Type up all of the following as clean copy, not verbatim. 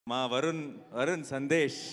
మా వరుణ్ సందేశ్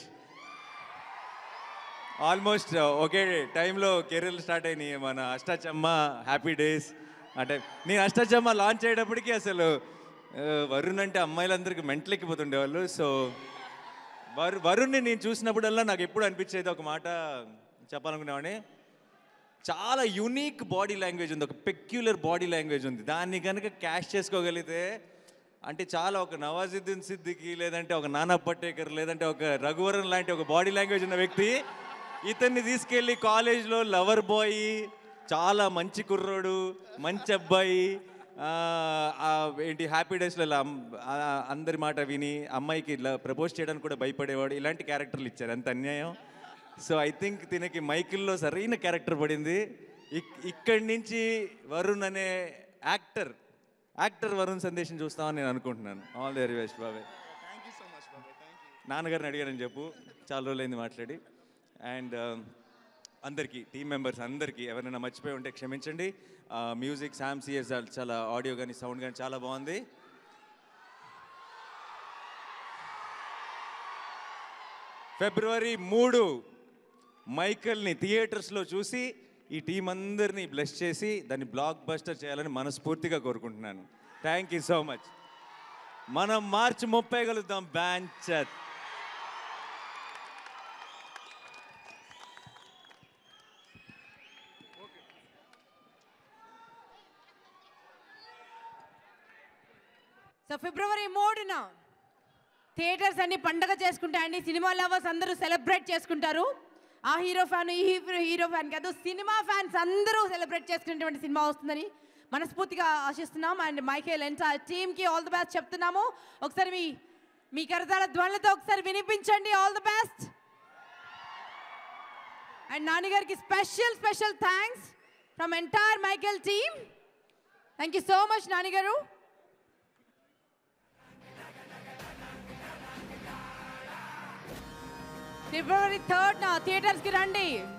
ఆల్మోస్ట్ ఒకే టైంలో కెరీర్లు స్టార్ట్ అయినాయి. మన అష్టాచమ్మ, హ్యాపీ డేస్ అంటే నేను అష్టాచమ్మ లాంచ్ అయ్యేటప్పటికి అసలు వరుణ్ అంటే అమ్మాయిలందరికీ మెంటలెక్కిపోతుండేవాళ్ళు. సో వరుణ్ని నేను చూసినప్పుడల్లా నాకు ఎప్పుడు అనిపించేది ఒక మాట చెప్పాలనుకునేవాడిని, చాలా యూనిక్ బాడీ లాంగ్వేజ్ ఉంది, ఒక పెక్యులర్ బాడీ లాంగ్వేజ్ ఉంది. దాన్ని కనుక క్యాష్ చేసుకోగలిగితే అంటే చాలా ఒక నవాజుద్దీన్ సిద్దికి, లేదంటే ఒక నానా పటేకర్, లేదంటే ఒక రఘువరన్ లాంటి ఒక బాడీ లాంగ్వేజ్ ఉన్న వ్యక్తి ఇతన్ని తీసుకెళ్ళి కాలేజ్లో లవర్ బాయ్, చాలా మంచి కుర్రోడు, మంచి అబ్బాయి, ఏంటి హ్యాపీ డేస్లో అందరి మాట విని అమ్మాయికి ఇలా ప్రపోజ్ చేయడానికి కూడా భయపడేవాడు, ఇలాంటి క్యారెక్టర్లు ఇచ్చారు. అంత అన్యాయం. సో ఐ థింక్ దీనికి మైకిల్లో సరైన క్యారెక్టర్ పడింది. ఇక్కడి నుంచి వరుణ్ అనే యాక్టర్ వరుణ్ సందేశం చూస్తామని నేను అనుకుంటున్నాను. ఆల్ ది వెరీ బెస్ట్ బాబాయ్. నాన్నగారిని అడిగానని చెప్పు, చాలా రోజులైంది మాట్లాడి. అండ్ అందరికీ టీమ్ మెంబర్స్ అందరికీ ఎవరైనా మర్చిపోయి ఉంటే క్షమించండి. మ్యూజిక్ శామ్ సిఎస్ చాలా ఆడియో కానీ సౌండ్ కానీ చాలా బాగుంది. ఫిబ్రవరి 3 మైకల్ని థియేటర్స్లో చూసి ఈ టీం అందరినీ బ్లెస్ చేసి దాన్ని బ్లాక్ బస్టర్ చేయాలని మనస్ఫూర్తిగా కోరుకుంటున్నాను. Thank you so much. మనం మార్చి 30 కలుద్దాం. బ్యాంచత్. సో ఫిబ్రవరి 3న థియేటర్స్ అన్ని పండగ చేసుకుంటాయండి. సినిమా లవర్స్ అందరూ సెలబ్రేట్ చేసుకుంటారు. ఆ హీరో ఫ్యాన్, ఈ హీరో ఫ్యాన్ కాదు, సినిమా ఫ్యాన్స్ అందరూ సెలబ్రేట్ చేసుకునేటువంటి సినిమా వస్తుందని మనస్ఫూర్తిగా ఆశిస్తున్నాం. అండ్ మైకేల్ ఎంటైర్ టీమ్కి ఆల్ ది బెస్ట్ చెప్తున్నాము. ఒకసారి మీ కరతాళ ధ్వనులతో ఒకసారి వినిపించండి. All the best. అండ్ నాన్నగారికి special thanks from entire Michael team. Thank you so much నాన్నగారు. ఫిబ్రవరి 3న థియేటర్స్కి రండి.